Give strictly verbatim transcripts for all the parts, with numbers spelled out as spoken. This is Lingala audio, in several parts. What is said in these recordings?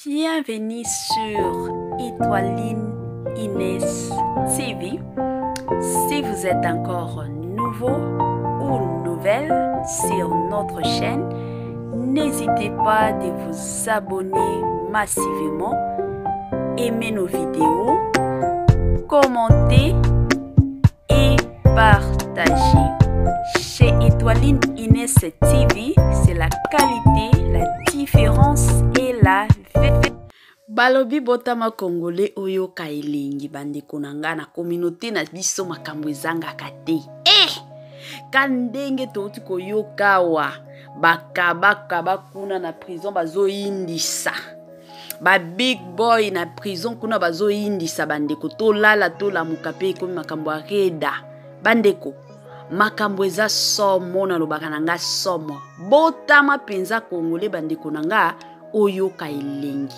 Bienvenue sur Étoiline Inès T V. Si vous êtes encore nouveau ou nouvelle sur notre chaîne, n'hésitez pas de vous abonner massivement, aimer nos vidéos, commenter et partager. Chez Étoiline Inès T V, c'est la qualité, la différence et la vérité. Balobi botama congolais oyo kailingi bande konanga na communauté na biso makambo ezanga kate. Eh! Kandenge toti koyokawa bakabaka bakuna na prison bazo indisa. Ba big boy na prison kuna bazo indisa bandeko to lala to la mukape komi makambo areda. Bandeko makambo eza somo na lobaka nanga somo. Botama penza congolais bandeko nanga oyo kailingi.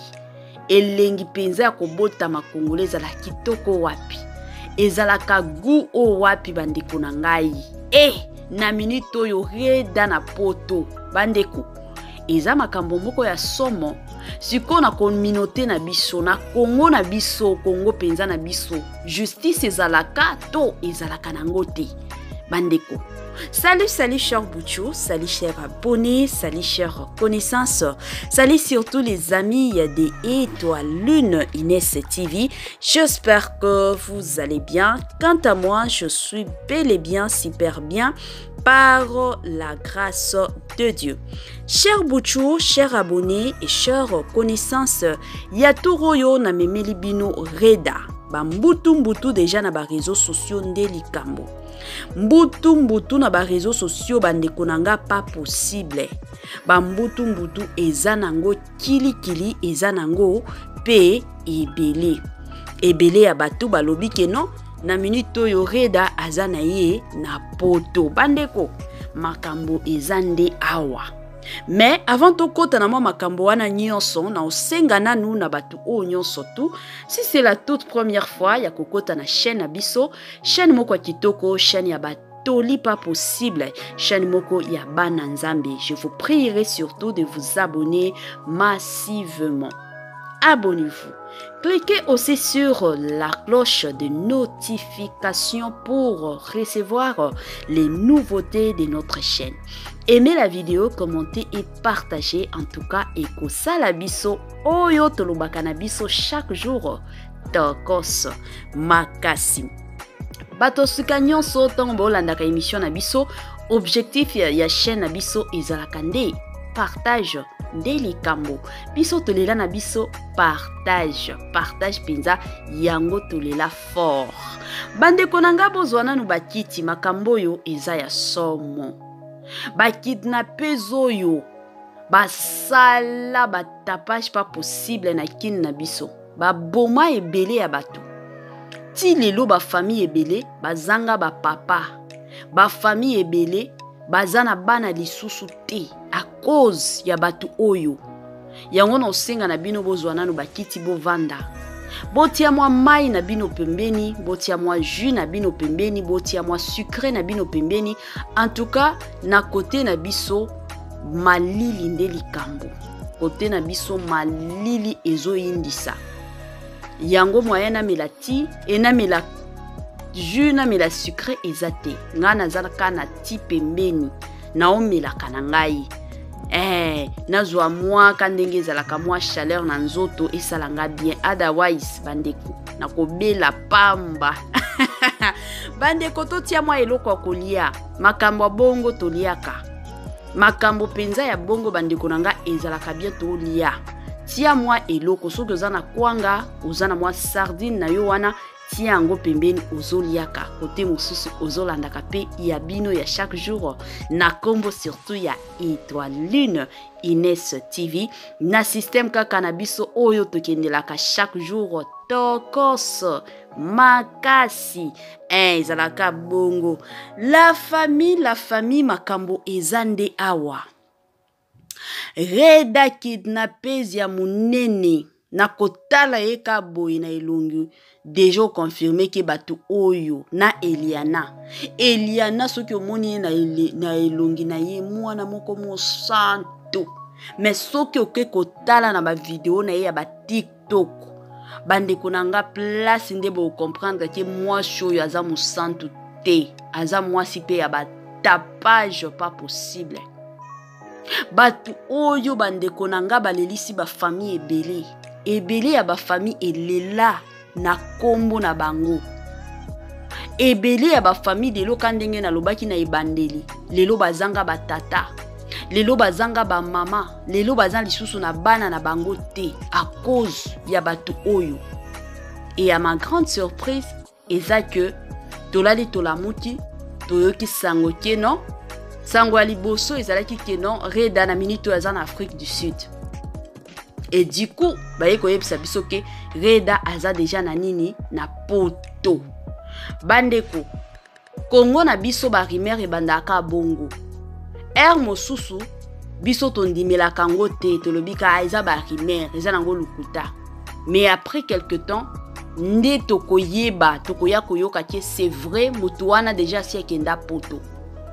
Elengi penza ya kobotama congolais ezala kitoko wapi. Ezalaka gu o wapi bandeko na ngai. Eh, na minute oyo reda na poto. Bandeko, eza makambo moko ya somo. Siko na communauté na biso, na Congo na biso, Congo penza na biso. Justice ezalaka to ezalaka nango te. Bandeko. Salut, salut chers Bouchou, salut chers abonnés, salut chers connaissances, salut surtout les amis des Étoiline Inès T V. J'espère que vous allez bien. Quant à moi, je suis bel et bien, super bien, par la grâce de Dieu. Chers Bouchou, chers abonnés et chers connaissances, Yaturoyo na memeli bino reda. Ba mbutu mbutu déjà na ba réseaux sociaux ndeli kambo. Mbutu mbutu na ba réseaux sociaux bandeko nanga pas possible. Ba mbutu mbutu eza nango kili kili eza nango pe ebele. Ebele ya batu balobi ke non na minute oyo reda aza na ye na poto. Bandeko makambo eza nde awa. Mais avant to kota na mwa makambo wana nyonso na osenga nanu na batu o nyonso tu. Si c'est la toute première fois ya kokota na chaîne abiso, chaîne moko kitoko, chaîne ya batoli pas possible, chaîne moko ya bana nzambe. Je vous prierai surtout de vous abonner massivement. Abonnez-vous. Cliquez aussi sur la cloche de notification pour recevoir les nouveautés de notre chaîne. Aimez la vidéo, commentez et partagez. En tout cas, ekosa la biso oyo tolobaka na biso chaque jour. Tokos makasi. Bato suka nyonso tongo bolandaka émission na biso. Objectif ya, ya chaîne na biso ezalaka nde partage ndeli kambo. Biso tolela na biso partage. Partage penza yango tolela fort. Bande konanga bozwana nu bakiti makambo yo eza ya somo. Ba kidnappers oyo basala ba tapage pas possible na kin na biso. Ba boma ebele ya batu. Ti lelo ba famille ebele bazanga ba papa. Ba famille ebele bazana bana lisusu te a cause ya batu oyo. Yango na osenga na bino bozwana no bakiti bo vanda. Botia mwa mai na bino pembeni, botia mwa jus na bino pembeni, botia mwa sucre na bino pembeni. En tout cas, na côté na biso malili ndeli kambo. Côté na biso malili ezo indisa. Yango moyen na melati, e na mela jus na mela sucre ezate. Nga nazalaka na ti pembeni, na omela kanangai. Eh, nazwa mwa kandenge ezalaka mwa chaleur na nzoto esalanga bien. Otherwise bandeko nakobela pamba. Bandeko totia mwa eloko kolia. Makambo bongo toliaka. Makambo penza ya bongo bandeko nanga ezalaka bien tolia. Tia mwa eloko soki ozana kwanga, ozana mwa sardine na yo wana tia yango pembeni ozoliaka. Kote mosusu ozolandaka pe ya bino ya chaque jour na kombo surtout ya Étoiline Inès T V na système kaka na biso oyo tokendelaka chaque jour tokos makasi eh ezalaka bongo. La famille la famille makambo ezande awa. Reda kidnappers ya munene na kotala eka boy na elongi déjà confirmé que batu oyo na Eliana Eliana soki omoni na ele, na elongi na ye mwana moko mo santo mais soki oke kotala na ba vidéo na ye ya ba TikTok bande konanga place nde bo comprendre que moi shoyo aza musantu te aza mwasi pe ya ba tapage pas possible. Batu oyo bande konanga balelisi ba famille ebele ebele ya ba famille elela na kombo na bango. Ebele ya ba famille de lo kandenge na lobaki na ebandeli lelo bazanga batata lelo bazanga ba mama lelo bazanga lisusu na bana na bango te à cause ya batu oyo. Et à ma grande surprise eza que tolali tolamuki toyoki sango ke non sango ya liboso ezalaki ke non Reda na minute aza na Afrique du Sud. Et du coup baye koyebisa biso ke Reda aza déjà na nini na poto. Bandeko Congo na biso ba rimere bandaka bongo er mosusu biso tondimela kango te tolobika eza ba rimere eza nango lukuta. Mais après quelque temps nde tokoyeba tokoya koyoka ke c'est vrai mutu wana déjà si akenda poto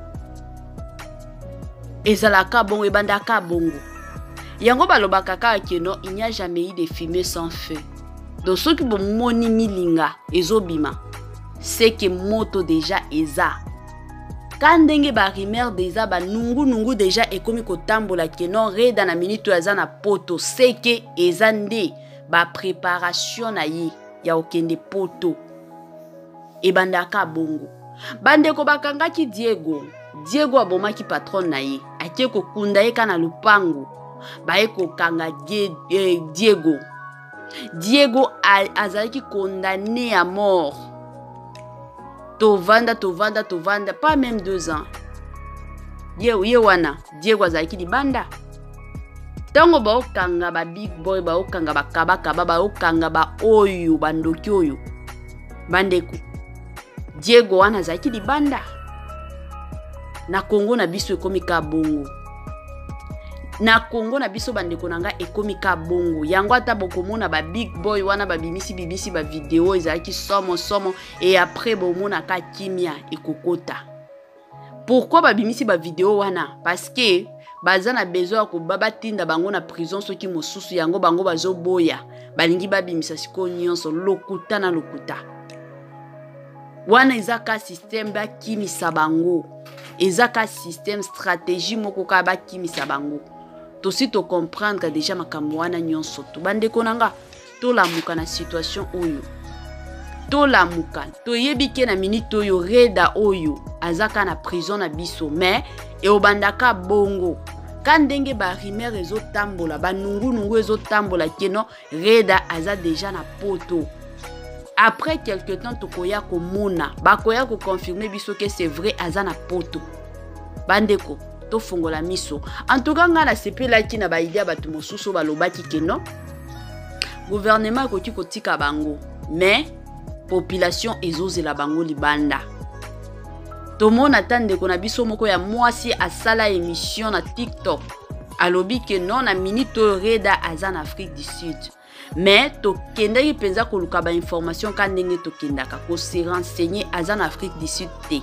ezalaka bongo ebandaka bongo yango balobaka kaka ke non il n'y a jamais eu de fumée sans feu. Donc soki bomoni milinga ezobima c'est que moto déjà eza kandenge ba rimere déjà ba nungu nungu déjà ekomi kotambola ke non Reda na minute aza na poto c'est que eza nde ba préparation na ye ya okende poto ebandaka bongo. Bandeko bakangaki Diego Diego abomaki patron na ye ake kokunda ye kana lupango baye kokanga eh, Diego Diego azalaki condamné à mort. Tovanda, tovanda, tovanda, pas même deux ans. Ye wana, Diego azalaki libanda. Tango ba okanga ba big boy, ba okanga ba kaba kaba, ba okanga ba oyo, bandoki oyo. Bandeko. Diego wana azalaki libanda. Na Congo na biso ekomi ka bongo. Na Congo na biso bandeko nanga ekomi ka bongo. Yango ata bokomona ba big boy wana ba bimisi bibisi ba vidéo ezalaki somo somo et après bomona ka kimia ekokota. Pourquoi ba bimisi ba vidéo wana? Parce que baza na besoin ko baba tinda bango na prison soki mosusu yango bango bazo boya. Balingi ba bimisa siko nyonso lokuta na lokuta. Wana ezaka système ba kimisa bango. Ezaka système stratégie moko ka ba kimisa bango. Tosi to comprendre déjà makambo wana nyonso to bandeko nanga to lamuka na situation oyo to lamuka to yebike na minute oyo Reda oyo azaka na prison na biso mais e obandaka bongo kandenge ba rimere ezo tambola ba nungu nungu ezo tambola keno Reda aza déjà na poto. Après quelque temps tokoya komona bakoya ko confirmer biso que c'est vrai aza na poto. Bandeko to fongola miso. En tout cas, ngana sepela ki na ba idea batu mosusu balobaki ke non. Gouvernement koti kotika bango, mais population ezozela bango libanda. Tomo na tande kona biso moko ya mwasi asala émission na TikTok. Alobi ke non na minute Reda aza na Afrique du Sud. Mais to kendaki penza koluka ba information ka ndenge to kendaka ko se renseigner aza na Afrique du Sud te.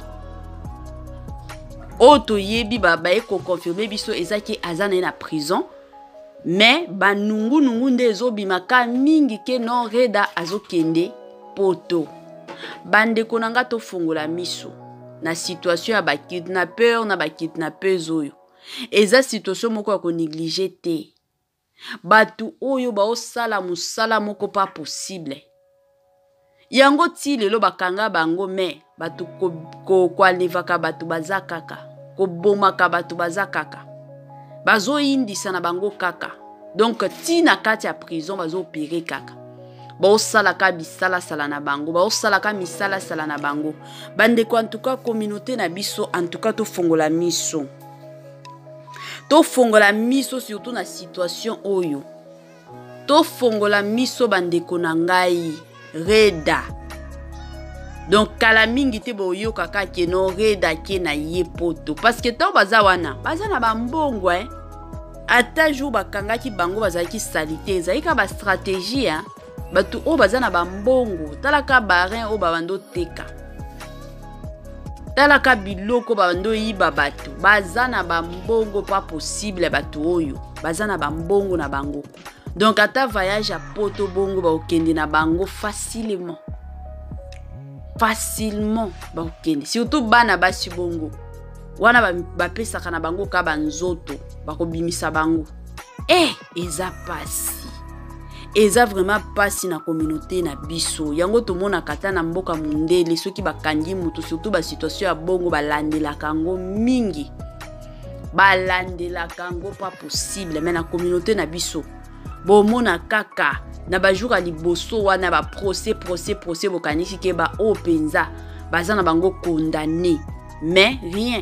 Oto yebi baba eko confirmer biso ezaki azana na prison mais ba nungu nungu nde ezobimaka mingi ke non Reda azokende poto. Bande konanga to fungola miso na situation ya ba kidnapper na ba kidnappers oyo eza situation moko ya ko négliger te. Batu oyo ba osala musala moko pas possible. Yango ti lelo bakanga bango me batu ko ko kwalivaka batu bazakaka ko bomaka batu bazakaka bazo indisa na bango kaka. Donc ti na kati ya prison bazo opérer kaka ba osala ka bisala sala na bango ba osala ka misala sala na bango. Bande ko en tout cas communauté na biso en tout cas to fongola miso to fongola miso surtout na situation oyo to fongola miso bande ko na ngai Reda. Donc kala mingi te boyo kaka ke no Reda ke na ye poto parce que to baza wana baza na bambongo hein. Ata jour bakanga ki bango baza ki salité zaika ba stratégie hein. Batu o baza na bambongo talaka barin o babando teka talaka biloko babando yiba batu baza na bambongo pas possible batu oyo baza na bambongo na bango. Donc ata voyage à poto bongo ba okende na bango facilement. Facilement ba okende. Surtout bana basi bongo. Wana ba bapesaka na bango ka banzoto bakobimisa bango. Eh, eza pasi. Eza vraiment pasi na communauté na biso. Yango to mona kata na mboka mundele soki bakangi mutu surtout ba situation ya bongo balandela kango mingi. Balandela kango pas possible mais na communauté na biso. Bo mona kaka na ba jour ali boso wana ba procès procès procès bokanisi ke ba o penza baza na bango condamné mais rien.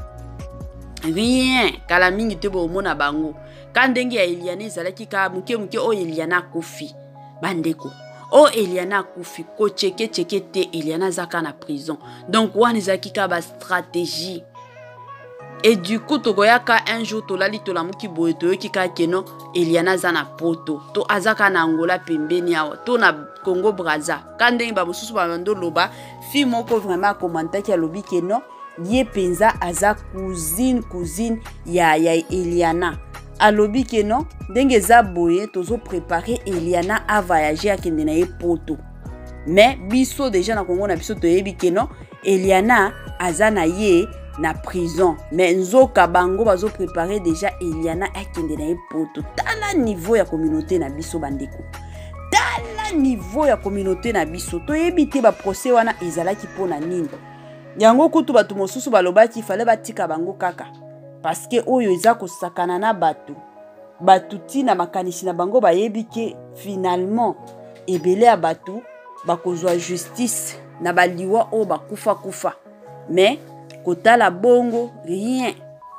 Rien kala mingi te bo mona bango. Kandenge ya Eliana ezalaki ka muke muke o Eliana kufi bandeko o Eliana kufi ko cheke cheke te Eliana zaka na prison. Donc wana ezaki ka ba stratégie. Et du coup tokoyaka un jour tolali tolamuki boye toyoki ka keno Eliana za na poto to azaka na Angola pembeni awa to na Congo Brazza kandenge ba mususu ba ndo loba fi moko vraiment commenter ki alobi keno ye penza aza cousine cousine ya ya Eliana. Alobi ke non, ndenge za boye tozo préparer Eliana à voyager à kende na ye poto. Mais biso déjà na Congo na biso toyebi ke non, Eliana aza na ye na prison. Mais nzoka bango bazo préparer déjà Eliana à kende na ye poto. Tala niveau ya communauté na biso bandeko. Tala niveau ya communauté na biso. Toyebi te ba procès wana ezalaki pona nini. Yango kutu batu mosusu balobaki fallait batika bango kaka. Parce que oyo eza ko sakana na batu batu tina makanisi na bango bayebi ke finalement ebele ya batu bakozwa justice na baliwa o bakufa kufa mais kotala bongo rien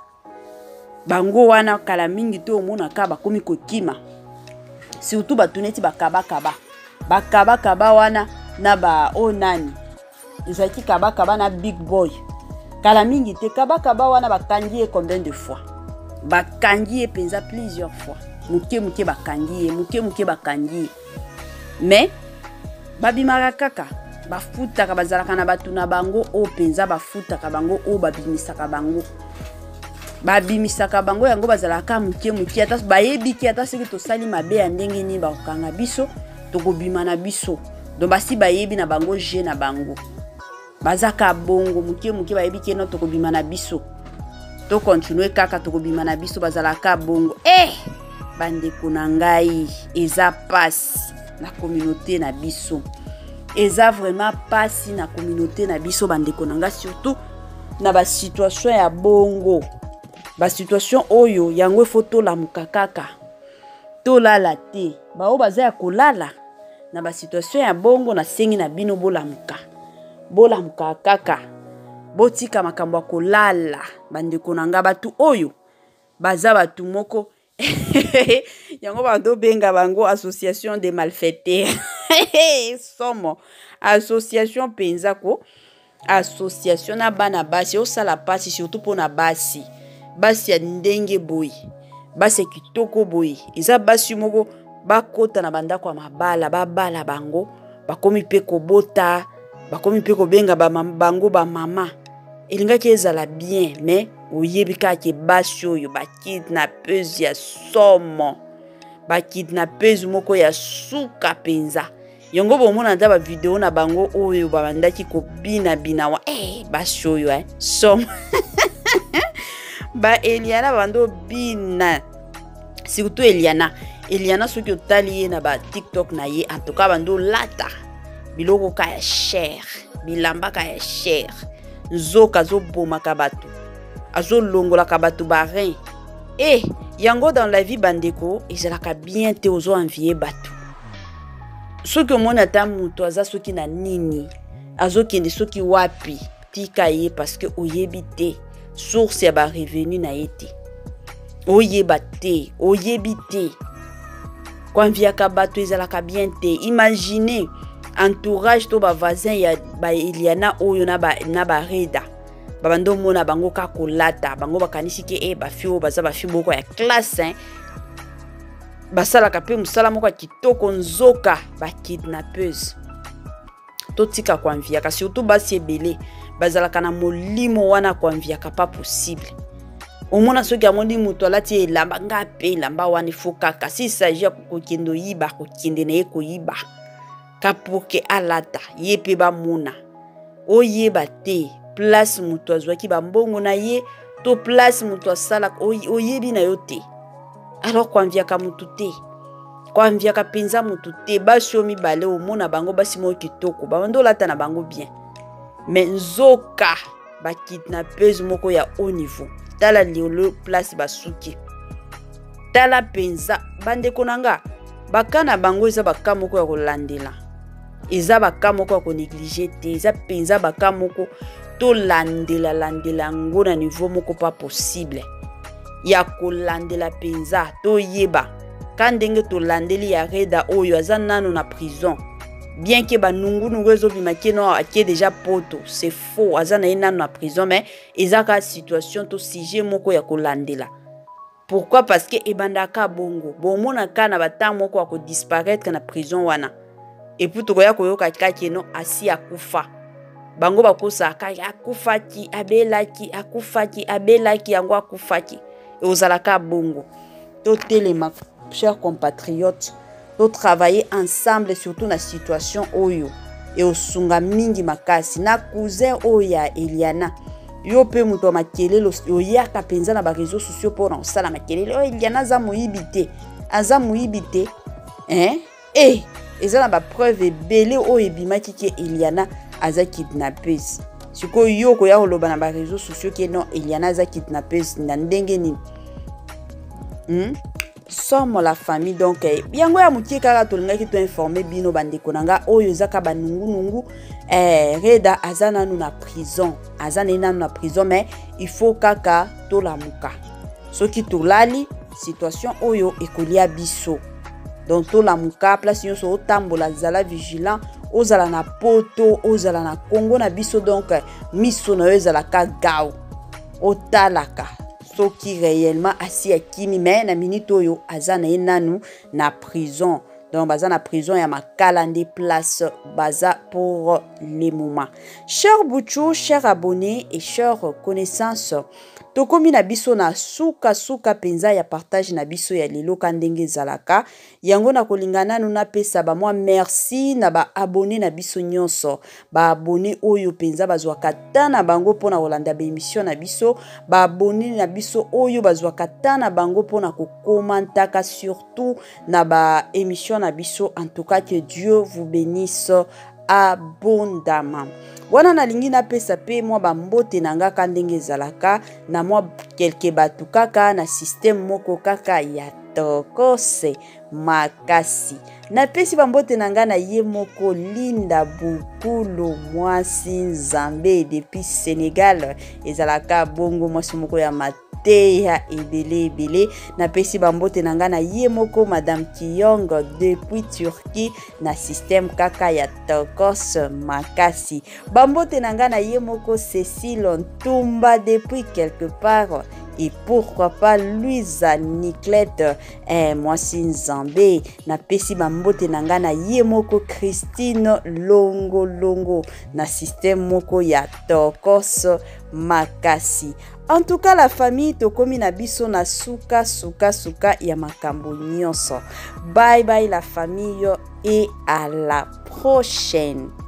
bango wana kala mingi to omona ka bakomi kokima surtout batu neti bakaba kaba bakaba kaba wana na ba onani ezaki kaba kaba na big boy. Kala mingi te kaba kaba wana bakangi combien de fois bakangi penza plusieurs fois muke muke bakangi muke muke bakangi mais babimaka kaka bafuta ka bazalaka na batu na bango o penza bafuta ka bango o babimisaka bango babimisaka bango yango bazalaka muke muke ata bayebi ki ata soki tosali mabe ya ndenge ni bakanga biso tokobima na biso donc basi bayebi na bango je na bango bazaka bongo muke muke bayebi ke no tokobima na biso to continue kaka tokobima na biso bazalaka bongo eh bandeko na ngai eza pasi na communauté na biso eza vraiment pasi na communauté na biso bandeko na ngai surtout na ba situation ya bongo ba situation oyo yango foto la mukakaka to lala te ba o baza ya kolala na ba situation ya bongo na sengi na bino bola muka bola muka kaka botika makambo kolala bandeko nanga batu oyo baza batu moko yango bando benga bango association des malfaiteurs somo association penza ko association na bana basi osala pasi surtout pona basi basi ya ndenge boy basi kitoko boy eza basi moko bakota na bandako ya mabala babala bango bakomi pe kobota bakomi pe kobenga ba bango ba mama elingaki ezala bien mais oyebi kaka basi oyo ba kidnappeuse ya somo ba kidnappeuse moko ya suka penza yango bomona nda ba video na bango oyo babandaki kobina bina wa eh basi oyo eh somo ba Eliana bando bina surtout Eliana Eliana soki otali ye na ba TikTok na ye en tout cas bando lata biloko ka ya cher bilamba ka ya cher nzoka zo boma ka batu azo longola ka batu barin eh yango dans la vie bandeko ezalaka bien te ozo envier batu soki omona ta mutu aza soki na nini azo kende soki wapi tika ye parce que oyebi te source ya ba revenu na ye te oyeba te oyebi te kwa enviaka batu ezalaka bien te imaginez entourage to ba voisin ya ba Eliana oyo na ba na ba reda babando mona bango ka kolata bango bakanisi ke e ba fio baza ba fio boko ya classe hein basala ka pe musala moko kitoko nzoka ba kidnappeuse to tika kwa envia ka surtout basi ebele bazala kana molimo wana kwa envia ka pas possible omona soki amondi muto alati elamba nga pe elamba wana ifo kaka si s'agit ya kokende oyiba kokende na ye koyiba ka pour ke alata ye pe bamona oyeba te place muto azwaki bambongo na ye to place muto asalaka oyebi na yo te. Alors kwamviaka mutu te kwamviaka penza mutu te basi oyo mibale omona bango basi moko kitoko bando olata na bango bien mais nzoka bakidnapeuse moko ya haut niveau tala liolo place basuki tala penza bandeko nanga baka na bango eza baka moko ya kolandela eza baka moko ya konéglige te eza penza baka moko to landela landela ngo na niveau moko pas possible ya kolandela penza to yeba kandenge to landeli ya Reda oyo aza nano na prison bien que banungu nungu ezobima keno ake déjà poto c'est faux aza na nano na prison mais ezaka situation to sujet moko ya kolandela. Pourquoi? Parce que ebandaka bongo bomona kana batang moko ako disparaître na prison wana et puis tokoya koyoka keno asi akufa bango bakosaka akufaki abelaki akufaki abelaki yango akufaki et ozalaka bongo to telema. Chers compatriotes, nous travaillons ensemble surtout na situation oyo et osunga mingi makasi na cousin oya Eliana yo pe muto makelelo oyaka penza na ba réseaux sociaux pour na sala makelelo o Eliana za moyibite aza moyibite hein eh eza na ba preuve belé o ebimaki ke Eliana aza kidnappeuse siko yo ko ya oloba na ba réseaux sociaux ke non Eliana aza kidnappeuse na ndenge ni hmm? Sommes la famille donc yango ya mutie kaka tolingaki to informer bino bandeko nanga oyo zaka banungu nungu eh Reda azana nu na prison azana nanu na prison mais il faut kaka to la muka soki tolali situation oyo ekolia biso donc to la muka place nyonso otambola zala vigilant ozala na poto ozala na Congo na biso donc miso na yo ezala ka gao otalaka soki réellement asi akimi mais na minute oyo azana enanu na prison donc baza na prison ya makala nde place baza pour les moments. Chers Bouchou, chers abonnés et chers connaissances, tokomi na biso na suka suka penza ya partage na biso ya lelo kandenge zalaka yango na kolingana nuna pesa ba moi merci na ba abonné na biso nyonso ba abonné oyo penza bazwa kata na bango pona kolanda ba émission na biso ba abonné na biso oyo bazwa kata na bango pona ko commentaka surtout na ba émission na biso. En tout cas que Dieu vous bénisse abondamment. Wana na lingi na pesa pe moi ba mbote nanga kandenge zalaka na moi quelque batu kaka na système moko kaka ya tokose makasi na pesi ba mbote nanga na ye moko Linda Bukulu mwasi Nzambe depuis Sénégal ezalaka bongo mwasi moko ya mat ya ebele ebele na pesi bambote nanga na ye moko Madame Kiyong depuis Turquie na système kaka ya tokos makasi bambote nanga na ye moko Cécile Ntumba depuis quelque part et pourquoi pas Louisa Niclette eh mwasi Nzambe na pesi bambote nanga na ye moko Christine Longo Longo na système moko ya tokos makasi. En tout cas la famille tokomi na biso na suka suka suka ya makambo nyonso. Bye bye la famille et à la prochaine.